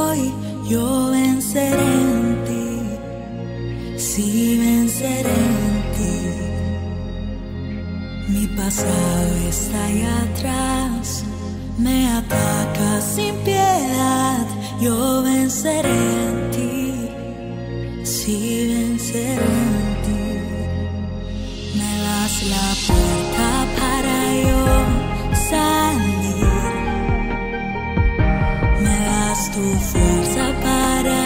Hoy yo venceré en ti, sí venceré en ti. Mi pasado está ahí atrás, me ataca sin piedad. Yo venceré en ti, sí venceré en ti. Me das la puerta para yo salir, me das tu fuerza para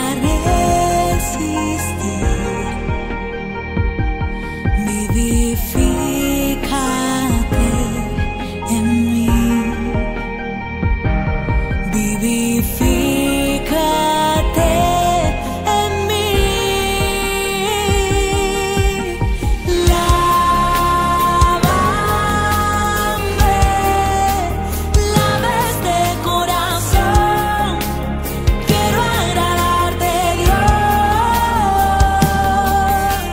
resistir. Vivifícate en mí, vivifícate en mí. Lávame, lava este corazón. Quiero agradarte, Dios.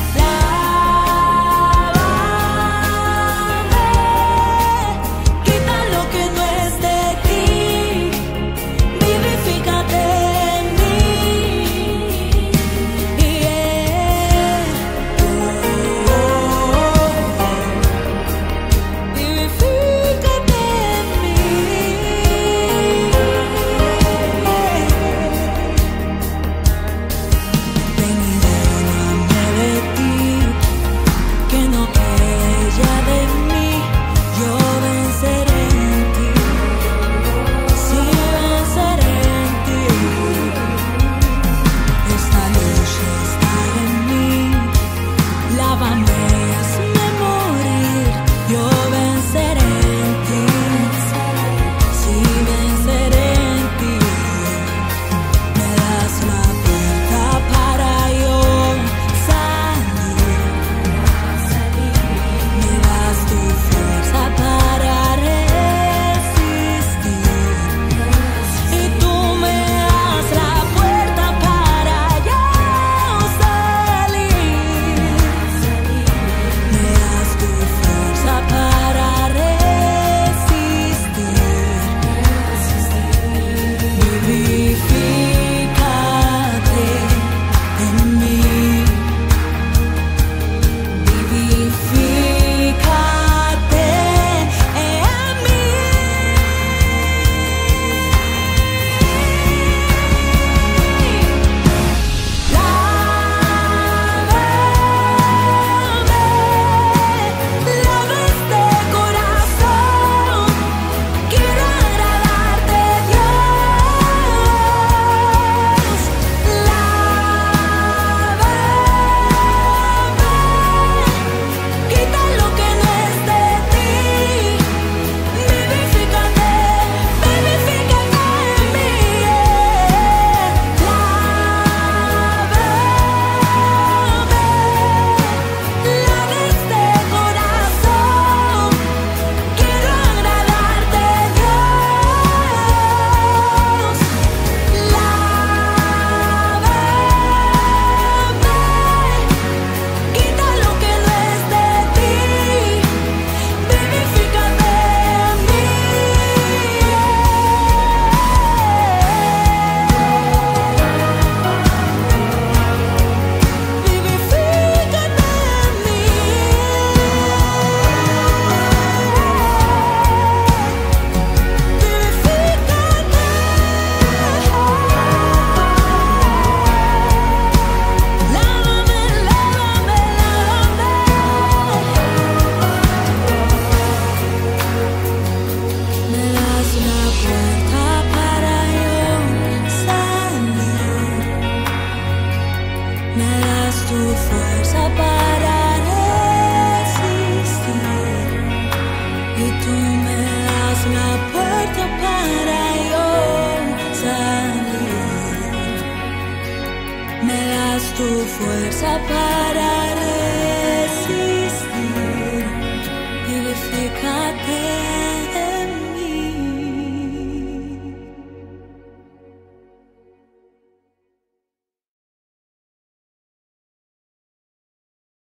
Lávame, quita lo que no es de ti. Vivifícate en mí. Vivifícate en mí. Ven y lléname de ti, que no quede ya de mí. Yo venceré en ti, sí venceré en ti. Esta lucha está en mí, lávame, hazme morir. Yo venceré en ti, sí venceré en ti. Me das la puerta para yo salir, me das tu fuerza para resistir. Y tú me das la puerta para yo salir, me das tu fuerza para resistir. Vivifícate en mí, vivifícate en mí. Lávame, lava este corazón. Quiero agradarte, Dios. Lávame, quita lo que no es de ti. Vivifícate, vivifícate en mí. Lava este corazón. Quiero agradarte, Dios. Lávame, quita lo que no es de ti. Vivifícate en mí. Vivifícate en mí. Lávame, lávame, lávame. Me das la puerta para yo salir, me das tu fuerza para resistir. Y tú me das la puerta para yo salir, me das tu fuerza para